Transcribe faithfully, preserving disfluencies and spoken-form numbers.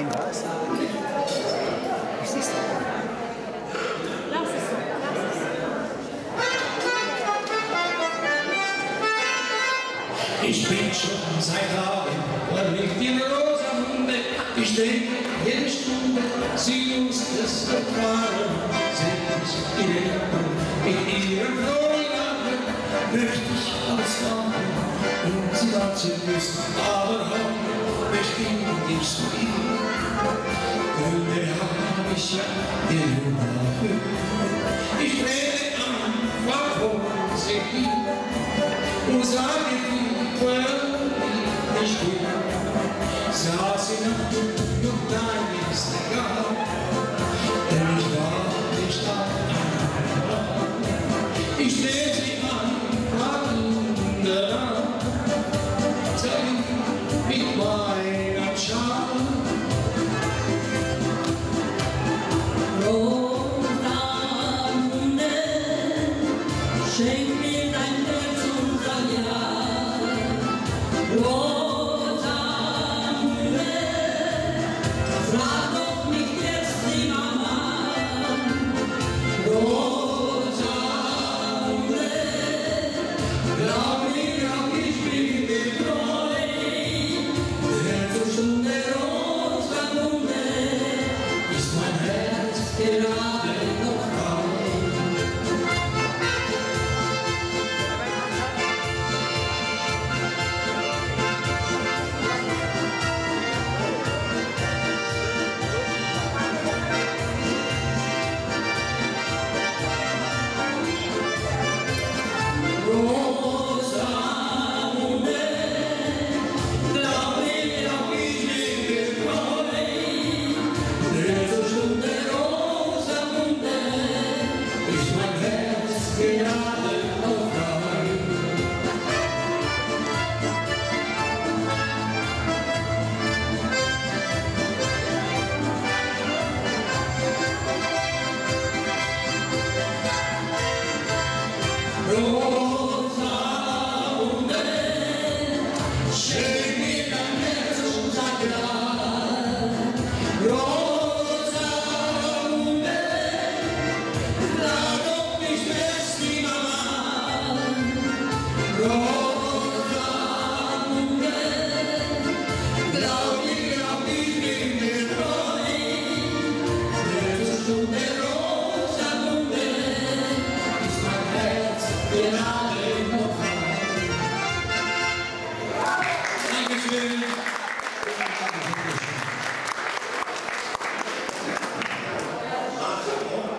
Nein, was? Was ist das? Lass es so, lass es. Ich bin schon seit Tagen verliebt in Rosamunde. Ich denke jede Stunde, sie muss es erfahren. Seh ich in den Augen, mit ihrem frohen Lachen, möchte ich alles machen, um sie anzuküssen. Aber heute möchte ich nicht zu ihr. Gründe hab ich ja genug dafür. Ich rede an, warum sie hier und sage viel, well, nicht hier. Sah sie nach unten und nein, ist egal, denn ich war nicht da. Ich seh sie an, frag ihn,